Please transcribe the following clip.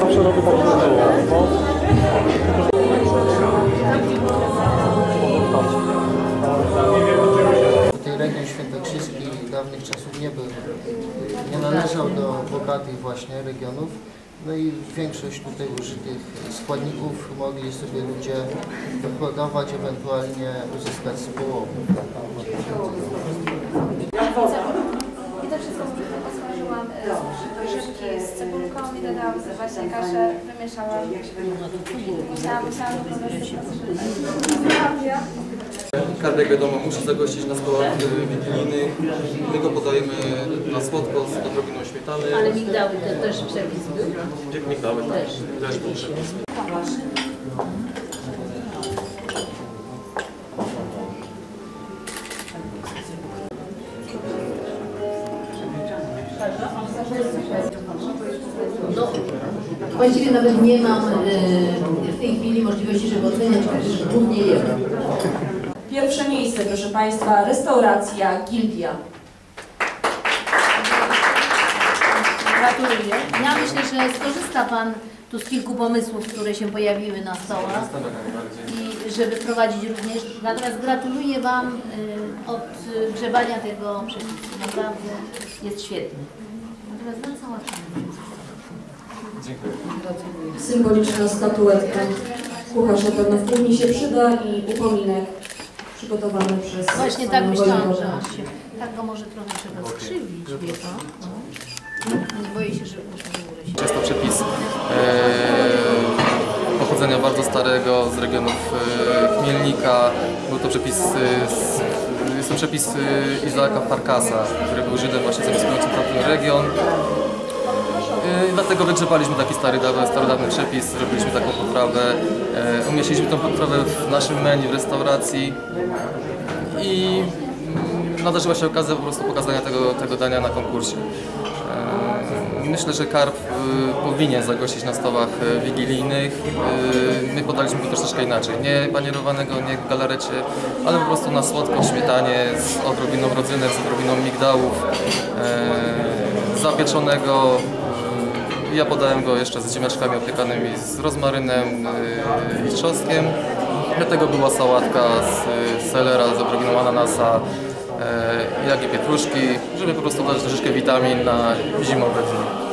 zawsze robię tak, jak było. Ten region świętokrzyski dawnych czasów nie należał do bogatych właśnie regionów. No i większość tutaj użytych składników mogli sobie ludzie wyhodować, ewentualnie uzyskać z połowu. I to wszystko posmażyłam grzybki z cebulką i dodałam właśnie kaszę, wymieszałam. Musiałam po prostu Karp, jak wiadomo, musi zagościć na stołach wigilijnych. My go podajemy na słodko z odrobiną śmietany. Ale migdały to też przepis był? Migdały, tak. Też był przepis. No, właściwie nawet nie mam w tej chwili możliwości, żeby oceniać, chociaż głównie jem. Pierwsze miejsce, proszę Państwa, restauracja Gildia. Gratuluję. Ja myślę, że skorzysta Pan tu z kilku pomysłów, które się pojawiły na stołach i żeby prowadzić również. Natomiast gratuluję Wam odgrzebania tego przepisu. Naprawdę jest świetny. Natomiast na cała Symboliczna statuetka. Kucharz na pewno w kuchni się przyda i upominek przygotowany przez właśnie tak myślałam, że tak go może trochę trzeba skrzywić, wie Pan. Nie boję się, że uda się. Jest to przepis pochodzenia bardzo starego z regionów Chmielnika. Był to przepis jest to przepis Izaaka Farkasa, który był Żydem właśnie zamieszkującym tamten region. Dlatego wygrzebaliśmy taki starodawny przepis, zrobiliśmy taką potrawę, umieściliśmy tą potrawę w naszym menu w restauracji i nadarzyła się okazja po prostu pokazania tego dania na konkursie. Myślę, że karp powinien zagościć na stołach wigilijnych. My podaliśmy go troszeczkę inaczej. Nie panierowanego, nie w galarecie, ale po prostu na słodko, w śmietanie, z odrobiną rodzynek, z odrobiną migdałów, zapieczonego. Ja podałem go jeszcze z ziemniaczkami opiekanymi z rozmarynem i trzoskiem. Do tego była sałatka z selera, z odrobiną ananasa, jak i pietruszki, żeby po prostu dać troszeczkę witamin na zimowe dni.